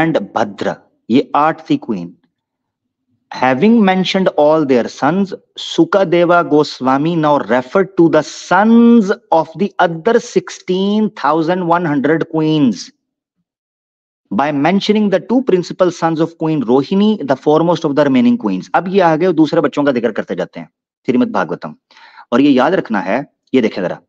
And भद्र, ये 8 थी queen. Having mentioned all their sons, Sukadeva Goswami now referred to the sons of the other 16,100 queens by mentioning the 2 principal sons of Queen Rohini, the foremost of the remaining queens. अब ये आगे दूसरे बच्चों का जिक्र करते जाते हैं श्रीमद् भागवतम। और ये याद रखना है, ये देखें जरा,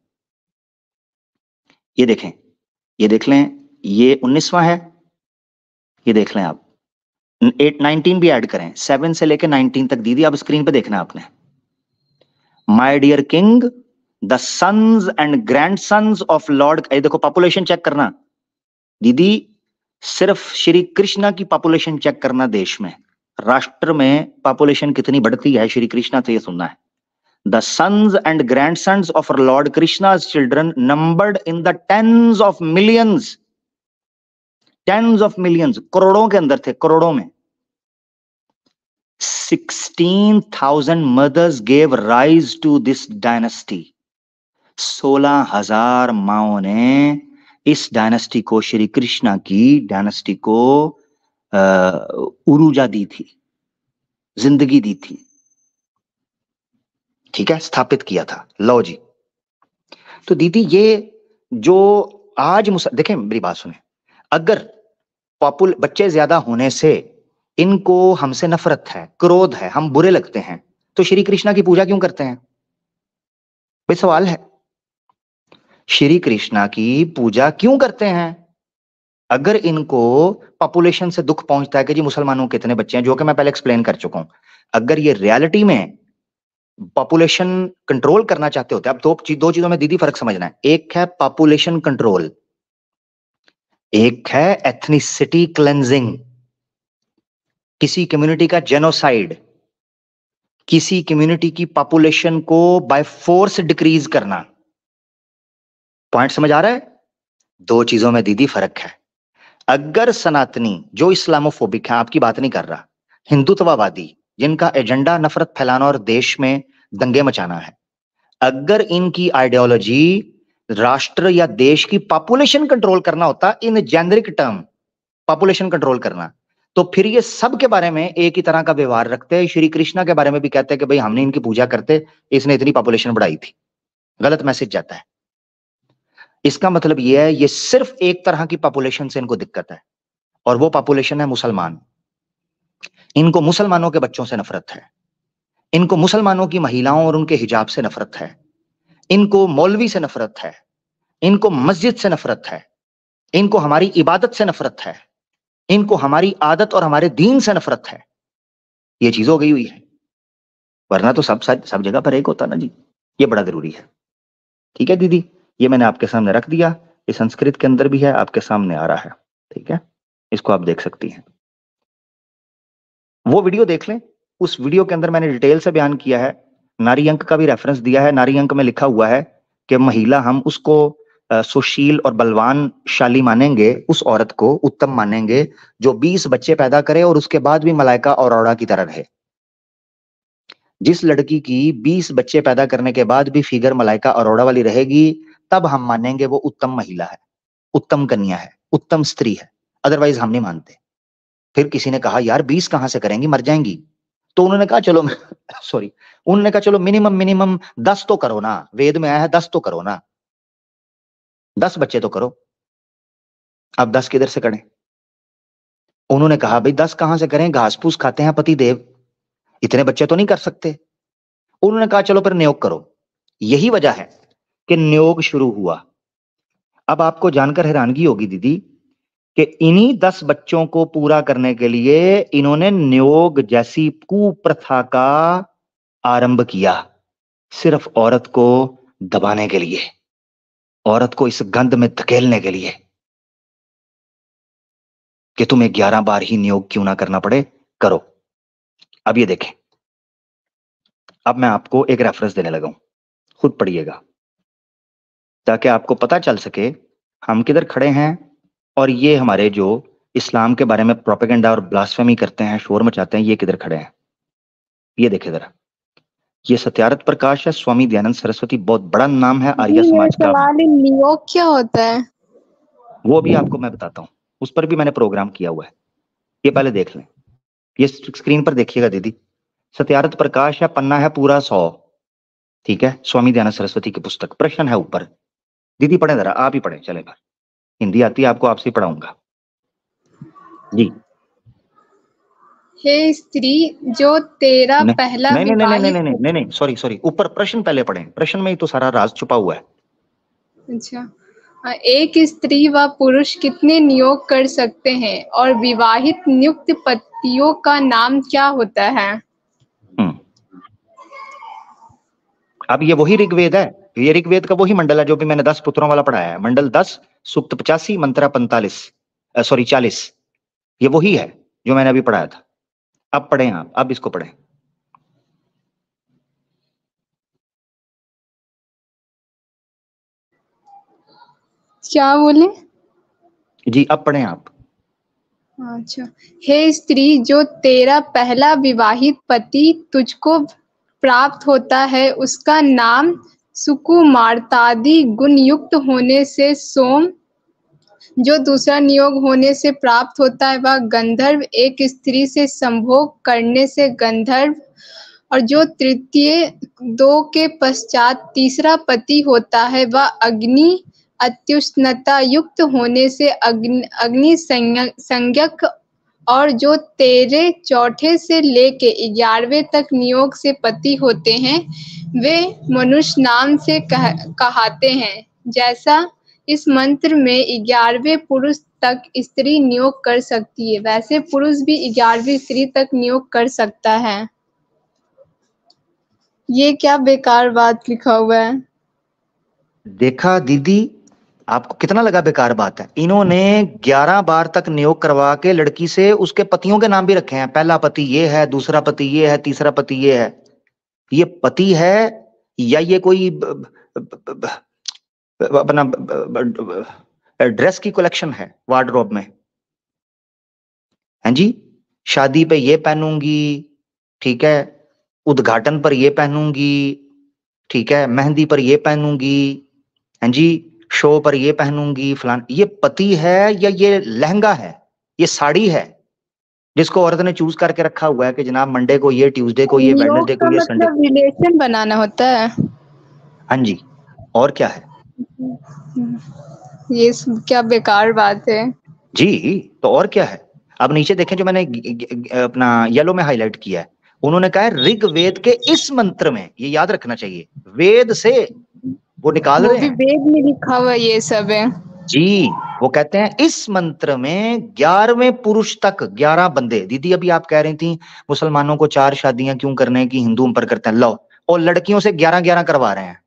ये देखें, ये देख लें, ये 19वां है, ये देख लें आप, 19 भी ऐड करें, 7 से लेकर 19 तक। दीदी अब स्क्रीन पे देखना आपने। My dear king, the sons and grandsons of lord, ये देखो पॉपुलेशन चेक करना दीदी, सिर्फ श्री कृष्णा की पॉपुलेशन चेक करना, देश में, राष्ट्र में पॉपुलेशन कितनी बढ़ती है श्री कृष्णा से, ये सुनना है। The sons and grandsons of lord Krishna's children numbered in the tens of millions, tens of millions, करोड़ों के अंदर थे, करोड़ों में। 16,000 mothers gave rise to this dynasty. 16,000 माओं ने इस डायनेस्टी को, श्री कृष्णा की डायनेस्टी को उरूजा दी थी, जिंदगी दी थी, ठीक है, स्थापित किया था। लो जी, तो दीदी ये जो आज देखें, मेरी बात सुने, अगर बच्चे ज्यादा होने से इनको हमसे नफरत है, क्रोध है, हम बुरे लगते हैं, तो श्री कृष्णा की पूजा क्यों करते हैं? भाई सवाल है, श्री कृष्णा की पूजा क्यों करते हैं? अगर इनको पॉपुलेशन से दुख पहुंचता है कि जी मुसलमानों के कितने बच्चे हैं, जो कि मैं पहले एक्सप्लेन कर चुका हूं, अगर ये रियलिटी में पॉपुलेशन कंट्रोल करना चाहते होते, अब दो चीजों में दीदी फर्क समझना है। एक है पॉपुलेशन कंट्रोल, एक है एथनिसिटी क्लेंजिंग, किसी कम्युनिटी का जेनोसाइड, किसी कम्युनिटी की पॉपुलेशन को बाय फोर्स डिक्रीज करना। पॉइंट समझ आ रहा है? दो चीजों में दीदी फर्क है। अगर सनातनी जो इस्लामोफोबिक है, आपकी बात नहीं कर रहा, हिंदुत्ववादी जिनका एजेंडा नफरत फैलाना और देश में दंगे मचाना है, अगर इनकी आइडियोलॉजी राष्ट्र या देश की पॉपुलेशन कंट्रोल करना होता, in generic term population control करना, तो फिर ये सब के बारे में एक ही तरह का व्यवहार रखते हैं। श्री कृष्णा के बारे में भी कहते हैं कि भाई हमने इनकी पूजा करते, इसने इतनी पॉपुलेशन बढ़ाई थी। गलत मैसेज जाता है। इसका मतलब यह है, ये सिर्फ एक तरह की पॉपुलेशन से इनको दिक्कत है, और वो पॉपुलेशन है मुसलमान। इनको मुसलमानों के बच्चों से नफरत है, इनको मुसलमानों की महिलाओं और उनके हिजाब से नफरत है, इनको मौलवी से नफरत है, इनको मस्जिद से नफरत है, इनको हमारी इबादत से नफरत है, इनको हमारी आदत और हमारे दीन से नफरत है। ये चीज हो गई हुई है, वरना तो सब जगह पर एक होता ना जी। ये बड़ा जरूरी है। ठीक है दीदी, ये मैंने आपके सामने रख दिया, ये संस्कृत के अंदर भी है, आपके सामने आ रहा है। ठीक है, इसको आप देख सकती हैं। वो वीडियो देख लें, उस वीडियो के अंदर मैंने डिटेल से बयान किया है, नारी अंक का भी रेफरेंस दिया है। नारी अंक में लिखा हुआ है कि महिला, हम उसको सुशील और बलवानशाली मानेंगे, उस औरत को उत्तम मानेंगे जो 20 बच्चे पैदा करे और उसके बाद भी मलाइका और औरा की तरह रहे। जिस लड़की की 20 बच्चे पैदा करने के बाद भी फिगर मलाइका और औरा वाली रहेगी, तब हम मानेंगे वो उत्तम महिला है, उत्तम कन्या है, उत्तम स्त्री है, अदरवाइज हम नहीं मानते। फिर किसी ने कहा यार 20 कहां से करेंगी, मर जाएंगी। तो उन्होंने कहा चलो सॉरी, उन्होंने कहा चलो मिनिमम 10 तो करो ना, वेद में आया है 10 तो करो ना, 10 बच्चे तो करो। अब 10 किधर से करें? उन्होंने कहा भाई 10 कहां से करें, घास फूस खाते हैं पति देव, इतने बच्चे तो नहीं कर सकते। उन्होंने कहा चलो फिर नियोग करो। यही वजह है कि नियोग शुरू हुआ। अब आपको जानकर हैरानगी होगी दीदी कि इन्हीं 10 बच्चों को पूरा करने के लिए इन्होंने नियोग जैसी कुप्रथा का आरंभ किया, सिर्फ औरत को दबाने के लिए, औरत को इस गंध में धकेलने के लिए कि तुम्हें 11 बार ही नियोग क्यों ना करना पड़े, करो। अब ये देखें, अब मैं आपको एक रेफरेंस देने लगा हूं, खुद पढ़िएगा ताकि आपको पता चल सके हम किधर खड़े हैं। और ये हमारे जो इस्लाम के बारे में प्रोपेगेंडा और ब्लास्फेमी करते हैं, शोर मचाते हैं, ये किधर खड़े हैं। ये देखे जरा, ये सत्यारथ प्रकाश है, स्वामी दयानंद सरस्वती, बहुत बड़ा नाम है आर्य समाज का। नियोग क्या होता है वो भी आपको मैं बताता हूँ, उस पर भी मैंने प्रोग्राम किया हुआ है। ये पहले देख लें, ये स्क्रीन पर देखिएगा दीदी। सत्यार्थ प्रकाश है, पन्ना है पूरा 100, ठीक है, स्वामी दयानंद सरस्वती की पुस्तक, प्रश्न है ऊपर। दीदी पढ़े जरा, आप ही पढ़े, चले बार, हिंदी आती है आपको, आपसे पढ़ाऊंगा जी। हे स्त्री, जो तेरा पहला नहीं नहीं नहीं नहीं नहीं नहीं, सॉरी सॉरी, ऊपर प्रश्न पहले पढ़ें, प्रश्न में ही तो सारा राज छुपा हुआ है। अच्छा, एक स्त्री व पुरुष कितने नियोग कर सकते हैं और विवाहित नियुक्त पतियों का नाम क्या होता है? अब ये वही ऋग्वेद है, ये ऋग्वेद का वही मंडल है जो भी मैंने 10 पुत्रों वाला पढ़ाया है, मंडल 10 सूक्त 85 मंत्रा 45 सॉरी 40, ये वही है जो मैंने अभी पढ़ाया था। अब पढ़ें आप, अब इसको पढ़ें। क्या बोले जी? अब पढ़ें आप। अच्छा, हे स्त्री, जो तेरा पहला विवाहित पति तुझको प्राप्त होता है उसका नाम सुकुमारतादि गुण युक्त होने से सोम, जो दूसरा नियोग होने से प्राप्त होता है वह गंधर्व, एक स्त्री से संभोग करने से गंधर्व, और जो तृतीय दो के पश्चात तीसरा पति होता है वह अग्नि, अत्युष्णता युक्त होने से अग्नि संज्ञक, और जो तेरे चौथे से लेके 11वें तक नियोग से पति होते हैं वे मनुष्य नाम से कहाते हैं। जैसा इस मंत्र में 11वें पुरुष तक स्त्री नियोग कर सकती है, वैसे पुरुष भी 11वीं स्त्री तक नियोग कर सकता है। ये क्या बेकार बात लिखा हुआ है? देखा दीदी, आपको कितना लगा बेकार बात है? इन्होंने 11 बार तक नियोग करवा के लड़की से उसके पतियों के नाम भी रखे हैं, पहला पति ये है, दूसरा पति ये है, तीसरा पति ये है। ये पति है या ये कोई अपना ड्रेस की कलेक्शन है वार्डरोब में? हैं जी, शादी पे ये पहनूंगी, ठीक है, उद्घाटन पर ये पहनूंगी, ठीक है, मेहंदी पर ये पहनूंगी, हैं जी, शो पर ये पहनूंगी, फलान। ये पति है या ये लहंगा है, ये साड़ी है जिसको औरत ने चूज करके रखा हुआ है कि जनाब मंडे को ये, ट्यूसडे को ये, वेडनेसडे को ये, संडे मतलब रिलेशन बनाना होता है। हाँ जी, और क्या है? ये क्या बेकार बात है जी, तो और क्या है? अब नीचे देखें जो मैंने अपना येलो में हाईलाइट किया है, उन्होंने कहा है ऋग्वेद के इस मंत्र में, ये याद रखना चाहिए, वेद से वो निकाल रहे हैं, वेद में लिखा हुआ ये सब है जी। वो कहते हैं इस मंत्र में 11वें पुरुष तक 11 बंदे। दीदी अभी आप कह रही थी मुसलमानों को 4 शादियां क्यों करने की, हिंदू पर करते हैं, लो, और लड़कियों से 11-11 करवा रहे हैं,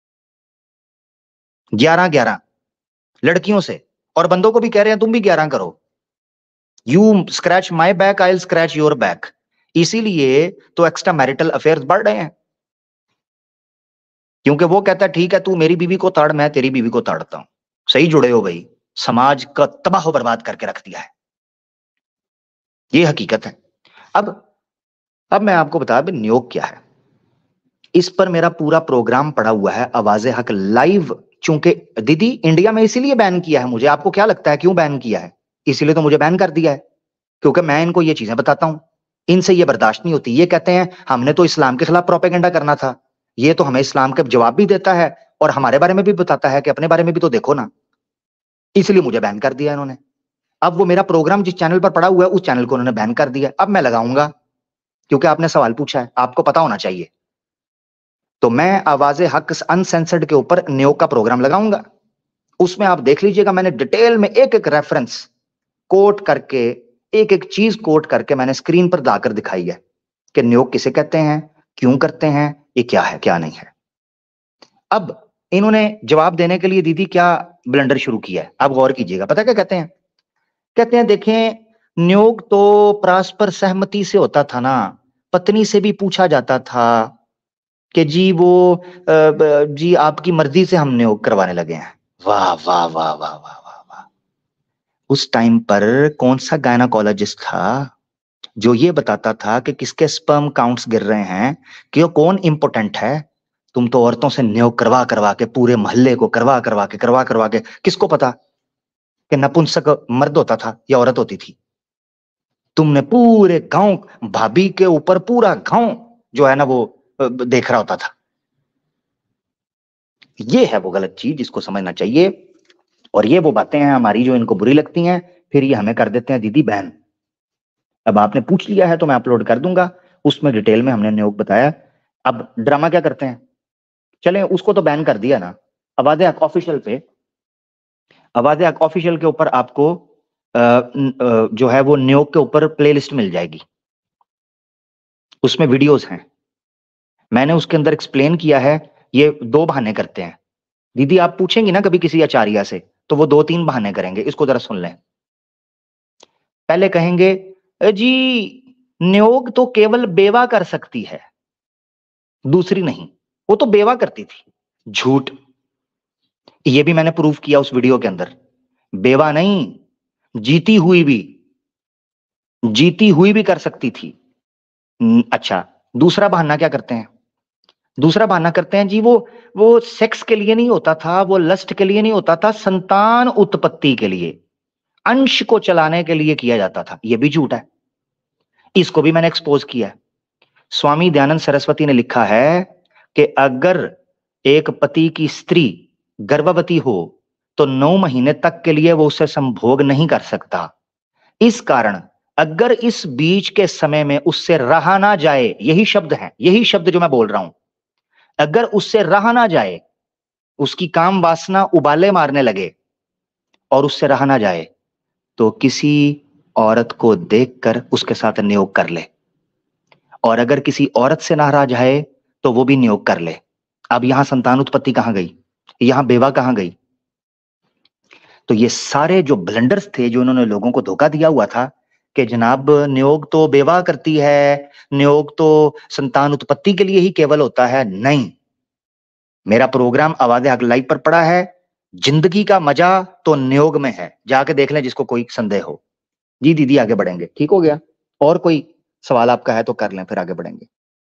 11-11 लड़कियों से, और बंदों को भी कह रहे हैं तुम भी 11 करो। You scratch my back, I will scratch your back. इसीलिए तो एक्स्ट्रा मैरिटल अफेयर्स बढ़ रहे हैं, क्योंकि वो कहता है ठीक है तू मेरी बीवी को ताड़, मैं तेरी बीवी को ताड़ता हूं। सही जुड़े हो भाई, समाज का तबाह बर्बाद करके रख दिया है, ये हकीकत है। अब मैं आपको बता दूं नियोग क्या है। इस पर मेरा पूरा प्रोग्राम पड़ा हुआ है आवाज़े हक लाइव। चूंकि दीदी इंडिया में इसीलिए बैन किया है मुझे, आपको क्या लगता है क्यों बैन किया है? इसीलिए तो मुझे बैन कर दिया है, क्योंकि मैं इनको ये चीजें बताता हूं, इनसे ये बर्दाश्त नहीं होती। ये कहते हैं हमने तो इस्लाम के खिलाफ प्रोपेगेंडा करना था, ये तो हमें इस्लाम के जवाब भी देता है और हमारे बारे में भी बताता है कि अपने बारे में भी तो देखो ना, इसलिए मुझे बैन कर दिया इन्होंने। अब वो मेरा प्रोग्राम जिस चैनल पर पड़ा हुआ है उस चैनल को उन्होंने बैन कर दिया। अब मैं लगाऊंगा, क्योंकि आपने सवाल पूछा है, आपको पता होना चाहिए, तो मैं आवाज़े हक अनसेंसर्ड के ऊपर नियोग का प्रोग्राम लगाऊंगा। उसमें आप देख लीजिएगा, मैंने डिटेल में एक एक रेफरेंस कोट करके, एक एक चीज कोट करके मैंने स्क्रीन पर लाकर दिखाई है कि नियोग किसे कहते हैं, क्यों करते हैं, ये क्या है क्या नहीं है। अब इन्होंने जवाब देने के लिए दीदी क्या ब्लंडर शुरू किया है, आप गौर कीजिएगा। पता क्या कहते हैं? कहते हैं देखें, नियोग तो परस्पर सहमति से होता था ना, पत्नी से भी पूछा जाता था कि जी वो जी आपकी मर्जी से हम नियोग करवाने लगे हैं। वाह वाह वाह वाह वाह वाह वाह। उस टाइम पर कौन सा गायनाकोलॉजिस्ट था जो ये बताता था कि किसके स्पर्म काउंट्स गिर रहे हैं, कि वो कौन इंपोर्टेंट है? तुम तो औरतों से नियोग करवा करवा के, पूरे मोहल्ले को करवा करवा के, किसको पता कि नपुंसक मर्द होता था या औरत होती थी? तुमने पूरे गांव, भाभी के ऊपर पूरा गांव जो है ना वो देख रहा होता था। ये है वो गलत चीज जिसको समझना चाहिए। और ये वो बातें हैं हमारी जो इनको बुरी लगती हैं, फिर ये हमें कर देते हैं दीदी बहन। अब आपने पूछ लिया है तो मैं अपलोड कर दूंगा, उसमें डिटेल में हमने न्योग बताया। अब ड्रामा क्या करते हैं, चले उसको तो बैन कर दिया ना, आवाज़े हक ऑफिशियल पे, आवाज़े हक ऑफिशियल के ऊपर आपको जो है वो न्योग के ऊपर प्लेलिस्ट मिल जाएगी, उसमें वीडियोस हैं। मैंने उसके अंदर एक्सप्लेन किया है। ये दो बहाने करते हैं दीदी, आप पूछेंगी ना कभी किसी आचार्य से तो वो 2-3 बहाने करेंगे, इसको जरा सुन लें। पहले कहेंगे जी न्योग तो केवल बेवा कर सकती है, दूसरी नहीं, वो तो बेवा करती थी। झूठ, ये भी मैंने प्रूफ किया उस वीडियो के अंदर। बेवा नहीं, जीती हुई भी कर सकती थी। अच्छा, दूसरा बहाना क्या करते हैं, दूसरा बहाना करते हैं जी वो सेक्स के लिए नहीं होता था, वो लस्ट के लिए नहीं होता था, संतान उत्पत्ति के लिए, अंश को चलाने के लिए किया जाता था। ये भी झूठ है, इसको भी मैंने एक्सपोज किया है। स्वामी दयानंद सरस्वती ने लिखा है कि अगर एक पति की स्त्री गर्भवती हो तो 9 महीने तक के लिए वो उससे संभोग नहीं कर सकता। इस कारण अगर इस बीच के समय में उससे रहा ना जाए, यही शब्द है, यही शब्द जो मैं बोल रहा हूं, अगर उससे रहा ना जाए, उसकी काम वासना उबाले मारने लगे और उससे रहा ना जाए, तो किसी औरत को देखकर उसके साथ नियोग कर ले, और अगर किसी औरत से ना रहा जाए तो वो भी नियोग कर ले। अब यहां संतान उत्पत्ति कहां गई, यहां बेवा कहां गई? तो ये सारे जो ब्लंडर्स थे जो उन्होंने लोगों को धोखा दिया हुआ था कि जनाब नियोग तो बेवा करती है, नियोग तो संतान उत्पत्ति के लिए ही केवल होता है, नहीं। मेरा प्रोग्राम आवाज़े हक लाइव पर पड़ा है, जिंदगी का मजा तो नियोग में है, जाके देख लें जिसको कोई संदेह हो। जी दीदी आगे बढ़ेंगे, ठीक हो गया? और कोई सवाल आपका है तो कर लें, फिर आगे बढ़ेंगे।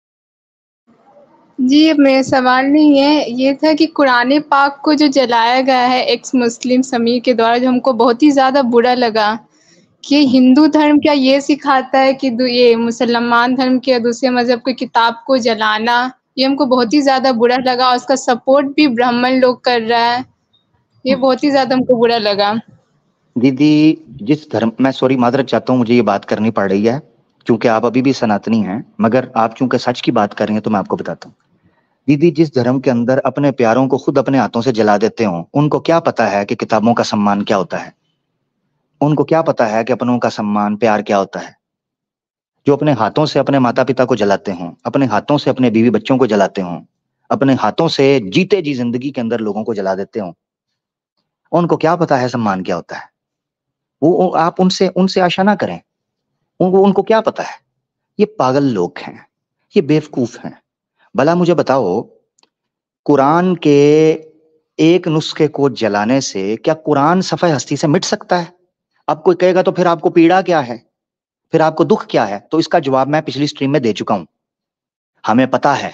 जी, मेरा सवाल नहीं है, ये था कि कुरान पाक को जो जलाया गया है एक्स मुस्लिम समीर के द्वारा, जो हमको बहुत ही ज़्यादा बुरा लगा कि हिंदू धर्म क्या ये सिखाता है कि ये मुसलमान धर्म के या दूसरे मज़हब की किताब को जलाना, ये हमको बहुत ही ज़्यादा बुरा लगा और उसका सपोर्ट भी ब्राह्मण लोग कर रहा है। ये बहुत ही ज़्यादा हमको बुरा लगा। दीदी जिस धर्म, मैं सॉरी माजरत चाहता हूँ, मुझे ये बात करनी पड़ रही है क्योंकि आप अभी भी सनातनी हैं, मगर आप चूंकि सच की बात कर रही हैं तो मैं आपको बताता हूँ। दीदी जिस धर्म के अंदर अपने प्यारों को खुद अपने हाथों से जला देते हो, उनको क्या पता है कि किताबों का सम्मान क्या होता है? उनको क्या पता है कि अपनों का सम्मान प्यार क्या होता है? जो अपने हाथों से अपने माता पिता को जलाते हों, अपने हाथों से अपने बीवी बच्चों को जलाते हों, अपने हाथों से जीते जी जिंदगी के अंदर लोगों को जला देते हों, उनको क्या पता है सम्मान क्या होता है? वो आप उनसे आशा ना करें। उनको क्या पता है? ये पागल लोग हैं, ये बेवकूफ हैं। भला मुझे बताओ, कुरान के एक नुस्खे को जलाने से क्या कुरान सफ़े हस्ती से मिट सकता है? अब कोई कहेगा तो फिर आपको पीड़ा क्या है, फिर आपको दुख क्या है? तो इसका जवाब मैं पिछली स्ट्रीम में दे चुका हूं। हमें पता है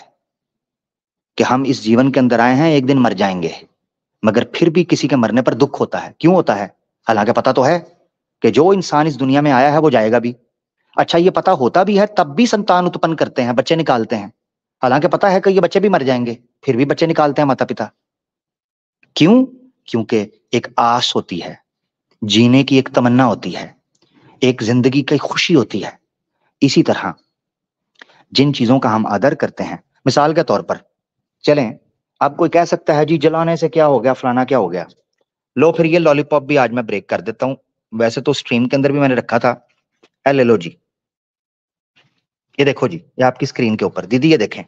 कि हम इस जीवन के अंदर आए हैं, एक दिन मर जाएंगे, मगर फिर भी किसी के मरने पर दुख होता है। क्यों होता है? हालांकि पता तो है कि जो इंसान इस दुनिया में आया है वो जाएगा भी। अच्छा, ये पता होता भी है तब भी संतान उत्पन्न करते हैं, बच्चे निकालते हैं, हालांकि पता है कि ये बच्चे भी मर जाएंगे, फिर भी बच्चे निकालते हैं माता पिता। क्यों? क्योंकि एक आस होती है, जीने की एक तमन्ना होती है, एक जिंदगी की खुशी होती है। इसी तरह जिन चीजों का हम आदर करते हैं, मिसाल के तौर पर चलें, आप कोई कह सकता है जी जलाने से क्या हो गया, फलाना क्या हो गया, लो फिर ये लॉलीपॉप भी आज मैं ब्रेक कर देता हूं। वैसे तो स्ट्रीम के अंदर भी मैंने रखा था, ले लो जी, ये देखो जी, ये आपकी स्क्रीन के ऊपर। दीदी ये देखें,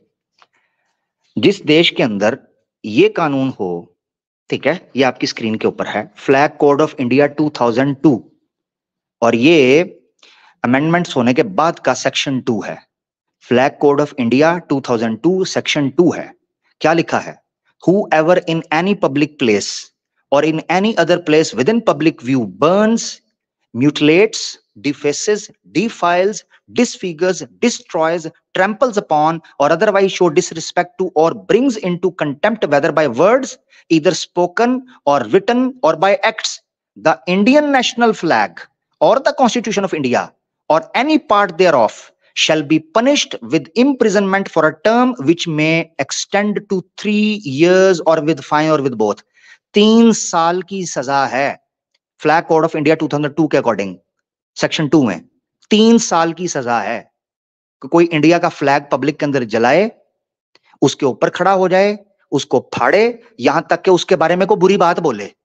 जिस देश के अंदर ये कानून हो, ठीक है, ये आपकी स्क्रीन के ऊपर है, फ्लैग कोड ऑफ इंडिया 2002, और ये अमेंडमेंट्स होने के बाद का सेक्शन 2 है। Flag code of India 2002 section 2 है। क्या लिखा है? Whoever in any public place or in any other place within public view burns, mutilates, defaces, defiles, disfigures, destroys, tramples upon, or otherwise show disrespect to or brings into contempt, whether by words, either spoken or written, or by acts, the Indian national flag or the Constitution of India or any part thereof shall be punished with imprisonment for a term which may extend to 3 years or with fine or with both. 3 साल की सजा है flag code of India 2002 के according, section 2 में 3 साल की सजा है कि कोई इंडिया का फ्लैग पब्लिक के अंदर जलाए, उसके ऊपर खड़ा हो जाए, उसको फाड़े, यहां तक कि उसके बारे में कोई बुरी बात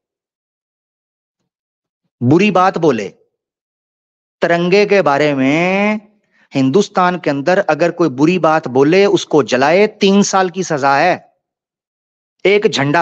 बोले, तिरंगे के बारे में हिंदुस्तान के अंदर अगर कोई बुरी बात बोले, उसको जलाए, 3 साल की सजा है। एक झंडा,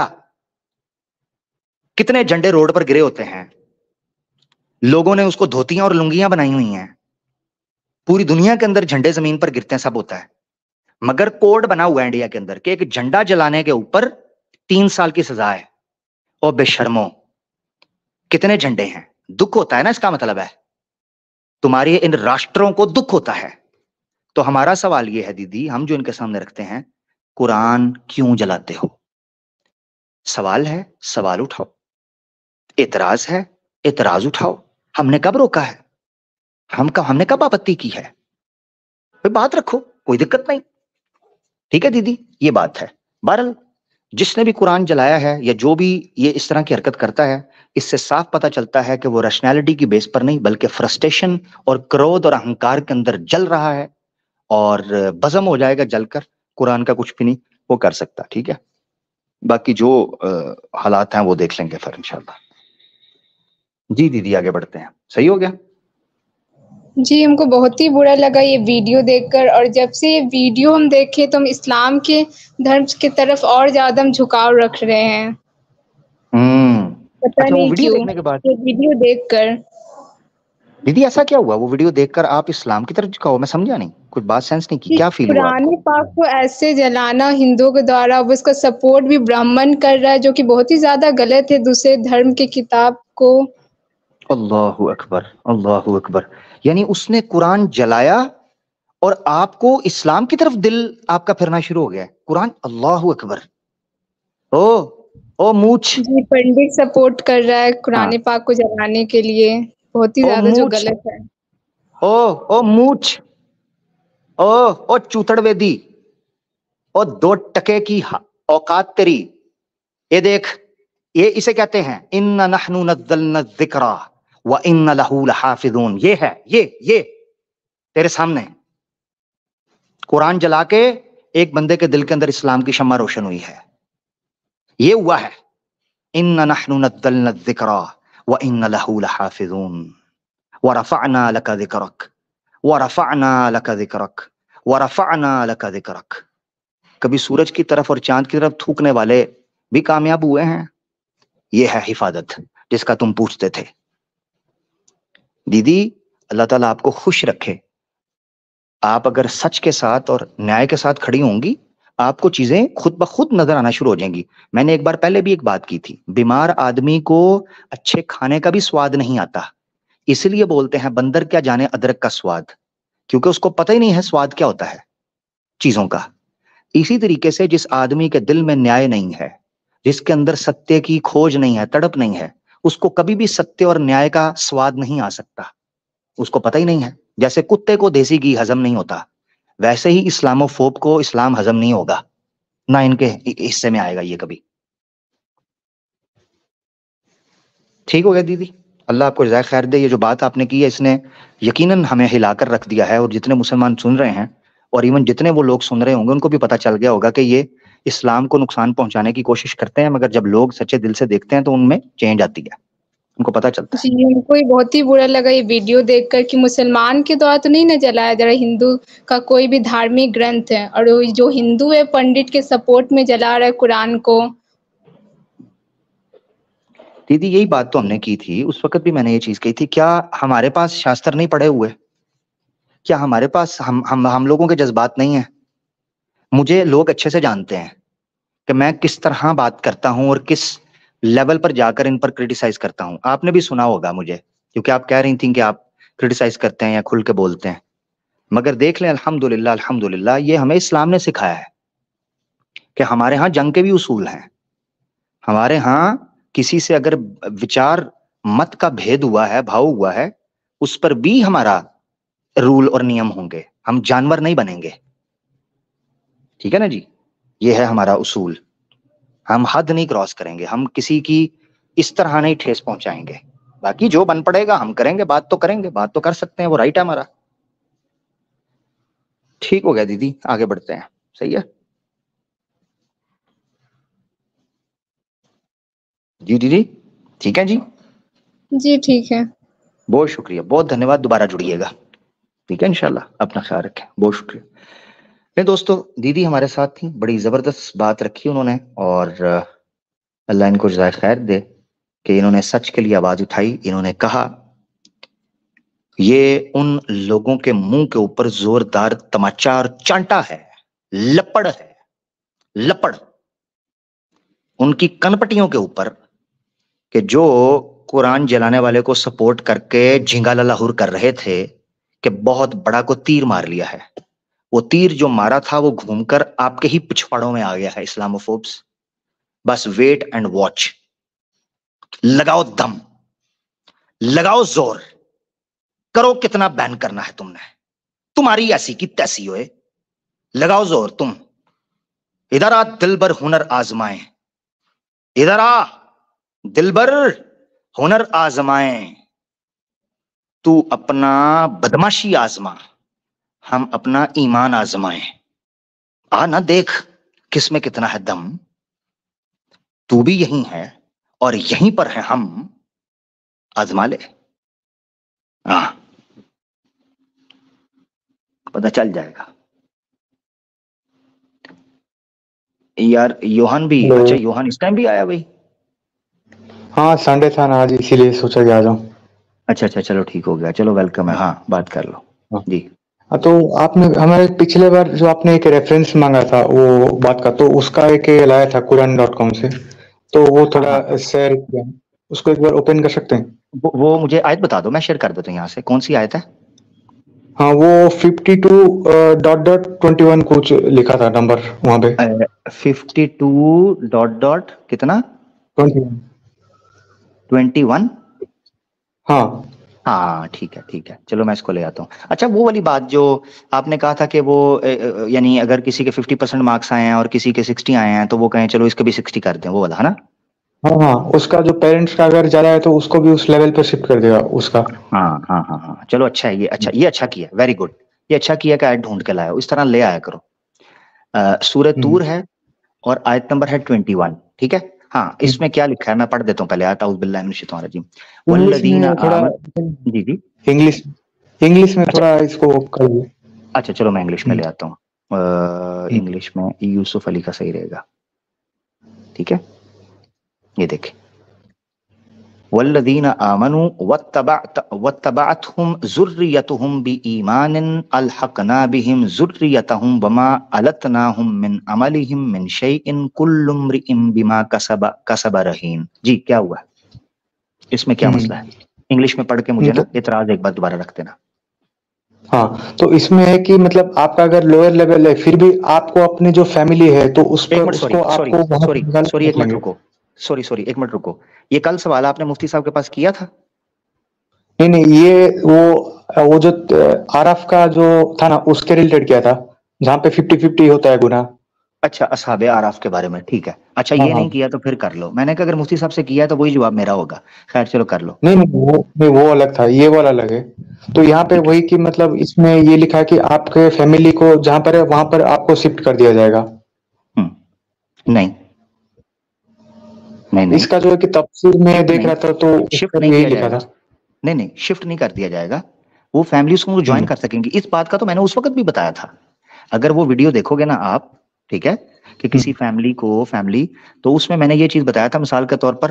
कितने झंडे रोड पर गिरे होते हैं, लोगों ने उसको धोतियां और लुंगियां बनाई हुई हैं, पूरी दुनिया के अंदर झंडे जमीन पर गिरते हैं, सब होता है, मगर कोड बना हुआ है इंडिया के अंदर कि एक झंडा जलाने के ऊपर 3 साल की सजा है। और बेशर्मो, कितने झंडे हैं? दुख होता है ना, इसका मतलब है तुम्हारी इन राष्ट्रों को दुख होता है। तो हमारा सवाल यह है दीदी, हम जो इनके सामने रखते हैं, कुरान क्यों जलाते हो? सवाल है, सवाल उठाओ। एतराज है, एतराज उठाओ। हमने कब रोका है? हमने कब आपत्ति की है? कोई बात रखो, कोई दिक्कत नहीं। ठीक है दीदी, ये बात है। बहरहाल जिसने भी कुरान जलाया है या जो भी ये इस तरह की हरकत करता है, इससे साफ पता चलता है कि वो रैशनैलिटी की बेस पर नहीं बल्कि फ्रस्ट्रेशन और क्रोध और अहंकार के अंदर जल रहा है, और बज़म हो जाएगा जलकर, कुरान का कुछ भी नहीं वो कर सकता। ठीक है, बाकी जो हालात हैं वो देख लेंगे फिर इंशाल्लाह। जी दीदी आगे बढ़ते हैं। सही हो गया? जी, हमको बहुत ही बुरा लगा ये वीडियो देखकर, और जब से ये वीडियो हम देखे तो हम इस्लाम के धर्म की तरफ और ज्यादा हम झुकाव रख रहे हैं। पता अच्छा, वो नहीं वीडियो क्यों, देखने के बाद ये वीडियो देखकर। दीदी ऐसा क्या हुआ? वो वीडियो देखकर आप इस्लाम की तरफ झुकाओ? मैं समझा नहीं, कुछ बात सेंस नहीं की, क्या फील हुआ आपको? कुरान पाक को ऐसे जलाना हिंदुओं के द्वारा, अब उसका सपोर्ट भी ब्राह्मण कर रहा है, जो कि बहुत ही ज्यादा गलत है दूसरे धर्म की किताब को। अल्लाहु अकबर, अल्लाहु अकबर। यानी उसने कुरान जलाया और आपको इस्लाम की तरफ दिल आपका फिरना शुरू हो गया। कुरान, अल्लाहु अकबर। ओ मूछ, जी, पंडित सपोर्ट कर रहा है हाँ, कुरान पाक को जलाने के लिए, बहुत ही ओ ज्यादा जो मूछ, गलत है। ओ मूछ, ओ चूतड़वेदी, ओ 2 टके की औकात तेरी। ये देख, ये इसे कहते हैं इन्ना नहनु नज़्ज़लना ज़िक्रा व इन्ना लहू लहाफ़िज़ून। ये है, ये तेरे सामने कुरान जला के एक बंदे के दिल के अंदर इस्लाम की शम्मा रोशन हुई है। ये हुआ है, इन्ना नहनु नज़्ज़लना ज़िक्रा व इन्ना लहू लहाफ़िज़ून व रफ़अना लका ज़िक्रक व रफ़अना लका ज़िक्रक व रफ़अना लका ज़िक्रक। कभी सूरज की तरफ और चांद की तरफ थूकने वाले भी कामयाब हुए हैं। ये है हिफाजत जिसका तुम पूछते थे। दीदी, अल्लाह ताला आपको खुश रखे। आप अगर सच के साथ और न्याय के साथ खड़ी होंगी, आपको चीजें खुद ब खुद नजर आना शुरू हो जाएंगी। मैंने एक बार पहले भी एक बात की थी, बीमार आदमी को अच्छे खाने का भी स्वाद नहीं आता, इसलिए बोलते हैं बंदर क्या जाने अदरक का स्वाद, क्योंकि उसको पता ही नहीं है स्वाद क्या होता है चीजों का। इसी तरीके से जिस आदमी के दिल में न्याय नहीं है, जिसके अंदर सत्य की खोज नहीं है, तड़प नहीं है, उसको कभी भी सत्य और न्याय का स्वाद नहीं आ सकता। उसको पता ही नहीं है। जैसे कुत्ते को देसी घी हजम नहीं होता, वैसे ही इस्लामोफोब को इस्लाम हजम नहीं होगा, ना इनके हिस्से में आएगा ये कभी। ठीक हो गया दीदी, अल्लाह आपको जज़ाए खैर दे। ये जो बात आपने की है, इसने यकीनन हमें हिलाकर रख दिया है, और जितने मुसलमान सुन रहे हैं और इवन जितने वो लोग सुन रहे होंगे, उनको भी पता चल गया होगा कि ये इस्लाम को नुकसान पहुंचाने की कोशिश करते हैं, मगर जब लोग सच्चे दिल से देखते हैं तो उनमें चेंज आती है, उनको पता चलता है। जी, हमको ये बहुत ही बुरा लगा ये वीडियो देखकर कि मुसलमान के द्वारा तो नहीं ना जलाया जा रहा, हिंदू का कोई भी धार्मिक ग्रंथ है, और वो जो हिंदू है पंडित के सपोर्ट में जला रहा है कुरान को। दीदी यही बात तो हमने की थी, उस वक्त भी मैंने ये चीज कही थी, क्या हमारे पास शास्त्र नहीं पढ़े हुए? क्या हमारे पास हम लोगों के जज्बात नहीं है? मुझे लोग अच्छे से जानते हैं कि मैं किस तरह बात करता हूं और किस लेवल पर जाकर इन पर क्रिटिसाइज करता हूं। आपने भी सुना होगा मुझे, क्योंकि आप कह रही थी कि आप क्रिटिसाइज करते हैं या खुल के बोलते हैं, मगर देख लें अल्हम्दुलिल्लाह, अल्हम्दुलिल्लाह ये हमें इस्लाम ने सिखाया है कि हमारे यहाँ जंग के भी उसूल हैं। हमारे यहाँ किसी से अगर विचार मत का भेद हुआ है, भाव हुआ है, उस पर भी हमारा रूल और नियम होंगे, हम जानवर नहीं बनेंगे, ठीक है ना जी। ये है हमारा उसूल, हम हद नहीं क्रॉस करेंगे, हम किसी की इस तरह नहीं ठेस पहुंचाएंगे। बाकी जो बन पड़ेगा हम करेंगे, बात तो करेंगे, बात तो कर सकते हैं, वो राइट है हमारा। ठीक हो गया दीदी, आगे बढ़ते हैं, सही है जी दीदी, ठीक है जी। जी ठीक है। बहुत शुक्रिया, बहुत धन्यवाद, दोबारा जुड़िएगा, ठीक है इंशाल्लाह, अपना ख्याल रखें, बहुत शुक्रिया। नहीं दोस्तों, दीदी हमारे साथ थी, बड़ी जबरदस्त बात रखी उन्होंने, और अल्लाह इनको जज़ाए खैर दे कि इन्होंने सच के लिए आवाज उठाई। इन्होंने कहा, ये उन लोगों के मुंह के ऊपर जोरदार तमाचा और चांटा है, लपड़ है, लपड़ उनकी कनपटियों के ऊपर, कि जो कुरान जलाने वाले को सपोर्ट करके झिंगाला लाहौर कर रहे थे कि बहुत बड़ा को तीर मार लिया है। वो तीर जो मारा था वो घूमकर आपके ही पिछवाड़ों में आ गया है, इस्लामोफोब्स। बस वेट एंड वॉच, लगाओ दम, लगाओ जोर, करो कितना बैन करना है तुमने, तुम्हारी ऐसी की तैसी होए, लगाओ जोर तुम। इधर आ दिलबर हुनर आजमाए, इधर आ दिलबर हुनर आजमाए, तू अपना बदमाशी आजमा, हम अपना ईमान आजमाए। आ ना देख किसमें कितना है दम, तू भी यहीं है और यहीं पर है हम, आजमा ले। हाँ, पता चल जाएगा यार। योहान भी, अच्छा योहान इस टाइम भी आया भाई? हाँ संडे था ना आज, इसीलिए सोचा कि आ जाऊं। अच्छा, चलो ठीक हो गया, चलो वेलकम है। हाँ बात कर लो। हाँ। जी हाँ, तो आपने हमारे पिछले बार जो आपने एक रेफरेंस मांगा था वो बात का, तो उसका एक लाया था कुरान.com से, तो वो थोड़ा शेयर किया, उसको एक बार ओपन कर सकते हैं? वो मुझे आयत बता दो, मैं शेयर कर देता हूँ यहाँ से। कौन सी आयत है? हाँ वो 52.21 कुछ लिखा था नंबर वहां पे। 52 ... कितना? 21। हाँ हाँ ठीक है, चलो मैं इसको ले आता हूँ। अच्छा, वो वाली बात जो आपने कहा था कि वो यानी अगर किसी के 50% मार्क्स आए हैं और किसी के 60 आए हैं तो वो कहें चलो इसके भी 60 कर दें, वो वाला है ना? हाँ, उसका जो पेरेंट्स का अगर ज्यादा है तो उसको भी उस लेवल पर शिफ्ट कर देगा उसका। हाँ, चलो अच्छा है, ये अच्छा किया, वेरी गुड। ये अच्छा किया कि आयत ढूंढ के लाया, इस तरह ले आया करो। सूरह तूर है और आयत नंबर है 21, ठीक है। हाँ, इसमें क्या लिखा है मैं पढ़ देता हूँ पहले, आयत औज़ु बिल्लाहि मिनश शैतानिर रजीम। वल्लज़ीना आमनू, जी इंग्लिश में थोड़ा इसको कर दो। अच्छा चलो मैं इंग्लिश में ले आता हूँ। इंग्लिश में यूसुफ अली का सही रहेगा, ठीक है। ये देखें, वल्लज़ीना आमनू वत्तबअतहुम ज़ुर्रियतुहुम बिईमानिन अलहक़ना बिहिम ज़ुर्रियतहुम वमा अलतनाहुम मिन अमलिहिम मिन शैइन कुल्लु इम्रिइन बिमा कसब रहीन। जी क्या हुआ, इसमें क्या मसला है? इंग्लिश में पढ़ के मुझे ना इतराज एक बार दोबारा रख देना। हाँ, तो इसमें है कि मतलब आपका अगर लोअर लेवल है फिर भी आपको अपनी जो फैमिली है तो उस पर उसको आपको सॉरी एक मिनट रुको, ये कल सवाल आपने मुफ्ती साहब के पास किया था? नहीं, ये वो जो आरफ का जो था ना उसके रिलेटेड किया था, जहाँ पे 50-50 होता है गुना। अच्छा, असहाबे आराफ के बारे में, ठीक है। अच्छा ये नहीं किया तो फिर कर लो। मैंने कहा अगर मुफ्ती साहब से किया है तो वही जवाब मेरा होगा। खैर चलो कर लो। नहीं वो अलग था, ये वाला अलग है। तो यहाँ पे वही कि मतलब इसमें ये लिखा है कि आपके फैमिली को जहाँ पर है वहां पर आपको शिफ्ट कर दिया जाएगा। नहीं, इसका जो है कि तफसीर में देख रहा था तो शिफ्ट नहीं यही किया लिखा जाएगा। था। नहीं, शिफ्ट नहीं कर दिया जाएगा, वो फैमिली उसको ज्वाइन कर सकेंगी। इस बात का तो मैंने उस वक्त भी बताया था, अगर वो वीडियो देखोगे ना आप, ठीक है, कि किसी फैमिली तो उसमें मैंने ये चीज बताया था, मिसाल के तौर पर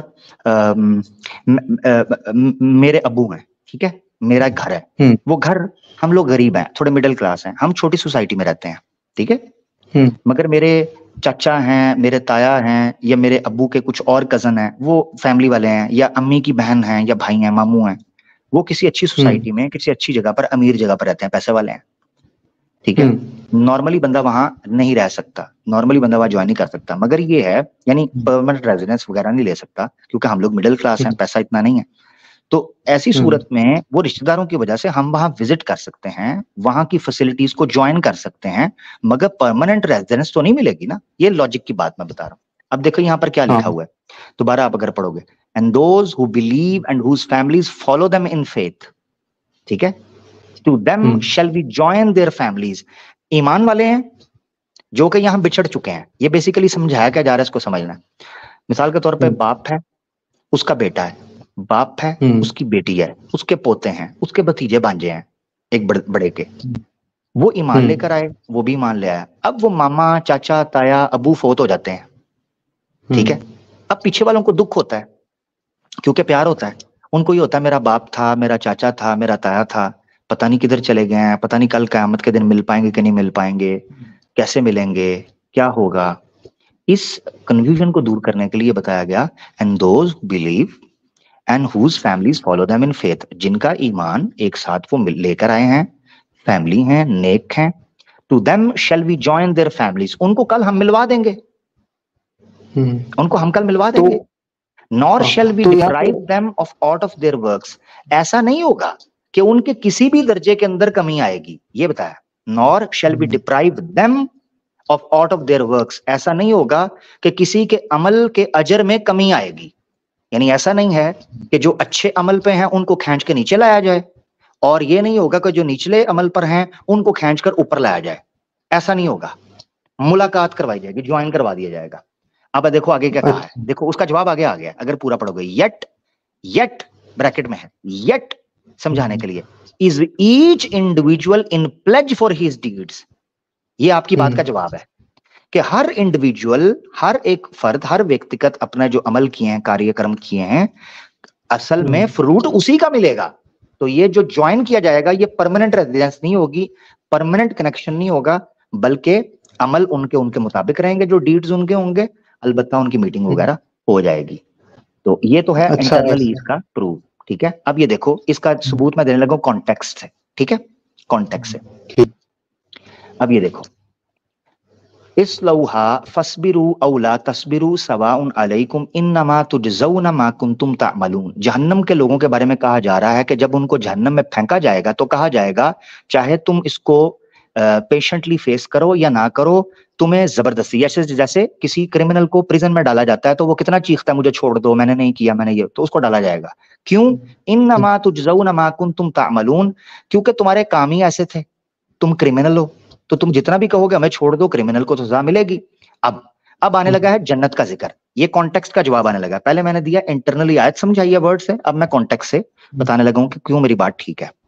मेरे अब्बू हैं, ठीक है, मेरा घर है, वो घर, हम लोग गरीब हैं, थोड़े मिडिल क्लास हैं, हम छोटी सोसाइटी में रहते हैं, ठीक है, मगर मेरे चाचा हैं, मेरे ताया हैं, या मेरे अब्बू के कुछ और कजन हैं, वो फैमिली वाले हैं, या अम्मी की बहन हैं, या भाई हैं, मामू हैं, वो किसी अच्छी सोसाइटी में, किसी अच्छी जगह पर, अमीर जगह पर रहते हैं, पैसे वाले हैं, ठीक है। नॉर्मली बंदा वहां नहीं रह सकता, नॉर्मली बंदा वहां ज्वाइन नहीं कर सकता, मगर ये है यानी परमानेंट रेजिडेंस वगैरह नहीं ले सकता, क्योंकि हम लोग मिडिल क्लास हैं, पैसा इतना नहीं है। तो ऐसी सूरत में वो रिश्तेदारों की वजह से हम वहां विजिट कर सकते हैं, वहां की फैसिलिटीज को ज्वाइन कर सकते हैं, मगर परमानेंट रेजिडेंस तो नहीं मिलेगी ना। ये लॉजिक की बात मैं बता रहा हूँ। अब देखो यहाँ पर क्या लिखा हुआ है, दोबारा आप अगर पढ़ोगे, and those who believe and whose families follow them in faith, ठीक है, to them shall be join their families. ईमान वाले हैं जो कि यहाँ बिछड़ चुके हैं। ये बेसिकली समझाया क्या जा रहा है, इसको समझना है। मिसाल के तौर पे बाप है, उसका बेटा है, बाप है, उसकी बेटी है, उसके पोते हैं, उसके भतीजे भांजे हैं एक बड़े के, वो ईमान लेकर आए, वो भी ईमान ले आया। अब वो मामा, चाचा, ताया, अबू फोत हो जाते हैं, ठीक है। अब पीछे वालों को दुख होता है क्योंकि प्यार होता है, उनको ये होता है मेरा बाप था, मेरा चाचा था, मेरा ताया था, पता नहीं किधर चले गए हैं, पता नहीं कल क़यामत के दिन मिल पाएंगे कि नहीं मिल पाएंगे, कैसे मिलेंगे, क्या होगा। इस कंफ्यूजन को दूर करने के लिए बताया गया, and those believe and whose families follow them in faith, जिनका ईमान एक साथ वो लेकर आए हैं, फैमिली हैं, नेक हैं, to them shall we join their families, उनको कल हम मिलवा देंगे, उनको हम कल मिलवा देंगे। Nor shall we deprive them of aught of their works, ऐसा नहीं होगा कि उनके किसी भी दर्जे के अंदर कमी आएगी, ये बताया। Nor shall we deprive them of out of their works, ऐसा नहीं होगा कि किसी के अमल के अजर में कमी आएगी। यानी ऐसा नहीं है कि जो अच्छे अमल पे हैं उनको खींच के नीचे लाया जाए, और ये नहीं होगा कि जो निचले अमल पर हैं उनको खींचकर ऊपर लाया जाए, ऐसा नहीं होगा। मुलाकात करवाई जाएगी, ज्वाइन करवा दिया जाएगा। अब देखो आगे क्या कहा है, देखो उसका जवाब आगे आ गया अगर पूरा पढ़ोगे। येट ब्रैकेट में है, येट समझाने के लिए, is each individual in pledge for his deeds, ये आपकी बात का जवाब है कि हर इंडिविजुअल, हर एक फर्द, हर व्यक्तिगत अपना जो अमल किए हैं, कार्यक्रम किए हैं, असल में फ्रूट उसी का मिलेगा। तो ये जो ज्वाइन किया जाएगा ये परमानेंट रेजिडेंस नहीं होगी, परमानेंट कनेक्शन नहीं होगा, बल्कि अमल उनके उनके मुताबिक रहेंगे, जो डीड्स उनके होंगे, अलबत्ता उनकी मीटिंग वगैरह हो जाएगी। तो ये तो है इंटरनली इसका प्रूफ, ठीक है। अब ये देखो इसका सबूत मैं देने लगा कॉन्टेक्स्ट से, ठीक है, कॉन्टेक्स्ट से। अब ये देखो, इस्लौहा फस्बिरू औला तस्बिरू सवाउन अलैकुम इन्नमा तुजज़ौना मा कुंतुम तामलून। जहन्नम के लोगों के बारे में कहा जा रहा है कि जब उनको जहन्नम में फेंका जाएगा तो कहा जाएगा चाहे तुम इसको पेशेंटली फेस करो या ना करो, तुम्हें जबरदस्ती, जैसे किसी क्रिमिनल को प्रिजन में डाला जाता है तो वो कितना चीखता है मुझे छोड़ दो, मैंने नहीं किया, मैंने ये, तो उसको डाला जाएगा। क्यों? इन्नमा तुजज़ौना मा कुंतुम तामलून, क्योंकि तुम्हारे काम ही ऐसे थे, तुम क्रिमिनल हो, तो तुम जितना भी कहोगे हमें छोड़ दो, क्रिमिनल को सजा मिलेगी। अब आने लगा है जन्नत का जिक्र, ये कॉन्टेक्स्ट का जवाब आने लगा। पहले मैंने दिया इंटरनली आयत समझाइए वर्ड से, अब मैं कॉन्टेक्स्ट से बताने लगा हूं कि क्यों मेरी बात ठीक है।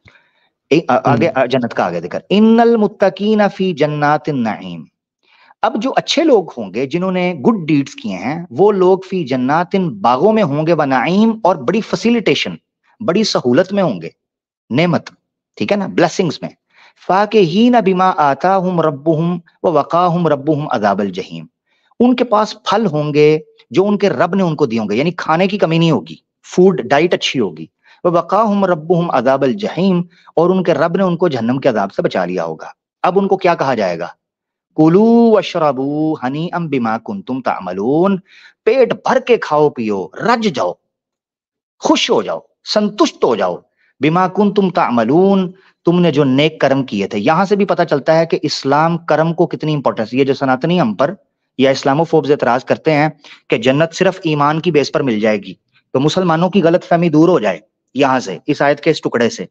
आगे जन्नत का आगे जिक्र, इन्नल मुत्तकीना फी जन्नातिन नईम। अब जो अच्छे लोग होंगे जिन्होंने गुड डीड्स किए हैं वो लोग फी जन्नातिन बागों में होंगे, व नईम और बड़ी फैसिलिटेशन, बड़ी सहूलत में होंगे, नेमत, ठीक है ना, ब्लेसिंग्स में। फाकिहीन बिमा आताहुम रब्बुहुम व वकाहुम रब्बुहुम अज़ाबल जहीम, उनके पास फल होंगे जो उनके रब ने उनको दिए होंगे, यानी खाने की कमी नहीं होगी, फूड डाइट अच्छी होगी। व वकाहुम रब्बुहुम अज़ाबल जहीम, और उनके रब ने उनको जहन्नम के अजाब से बचा लिया होगा। अब उनको क्या कहा जाएगा? कुलू वशरबू हनीअम बिमा कुंतुम तामलून, पेट भर के खाओ पियो, रज जाओ, खुश हो जाओ, संतुष्ट हो जाओ, बिमा कुंतुम तामलून, तुमने जो नेक कर्म किए थे। यहां से भी पता चलता है कि इस्लाम कर्म को कितनी इंपॉर्टेंस, ये जो सनातनी हम पर या इस्लामोफोब्स एतराज करते हैं कि जन्नत सिर्फ ईमान की बेस पर मिल जाएगी, तो मुसलमानों की गलतफहमी दूर हो जाए यहां से, इस आयत के इस टुकड़े से,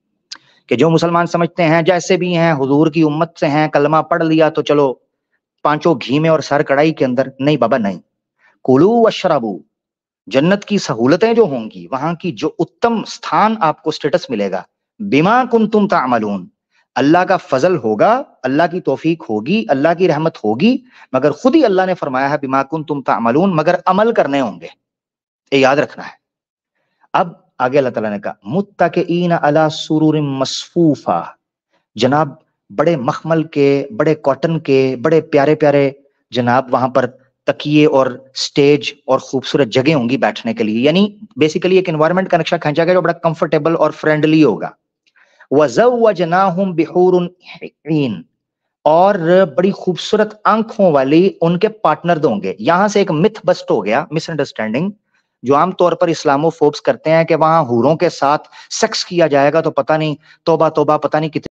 कि जो मुसलमान समझते हैं जैसे भी हैं हुजूर की उम्मत से हैं, कलमा पढ़ लिया तो चलो पांचों घी में और सर कढ़ाई के अंदर। नहीं बाबा नहीं, कुलू वशरबू, जन्नत की सहूलतें जो होंगी, वहां की जो उत्तम स्थान आपको स्टेटस मिलेगा, बिमा कुंतुम तामलून, अल्लाह का फजल होगा, अल्लाह की तौफीक होगी, अल्लाह की रहमत होगी, मगर खुद ही अल्लाह ने फरमाया है बिमा कुंतुम तामलून, मगर अमल करने होंगे, ये याद रखना है। अब आगे अल्लाह ताला ने कहा मुत्तकीना अला सुरुरिन मसफूफा, जनाब बड़े मखमल के, बड़े कॉटन के, बड़े प्यारे प्यारे जनाब वहां पर तकिए और स्टेज और खूबसूरत जगह होंगी बैठने के लिए, यानी बेसिकली एक एनवायरनमेंट का नक्शा खींचा गया जो बड़ा कंफर्टेबल और फ्रेंडली होगा। वज़व्वजनाहुम बिहूरुन ईन, और बड़ी खूबसूरत आंखों वाली उनके पार्टनर होंगे। यहां से एक मिथ बस्ट हो गया, मिसअंडरस्टैंडिंग, जो आमतौर पर इस्लामोफोब्स करते हैं कि वहां हूरों के साथ सेक्स किया जाएगा तो पता नहीं तौबा तौबा पता नहीं कितने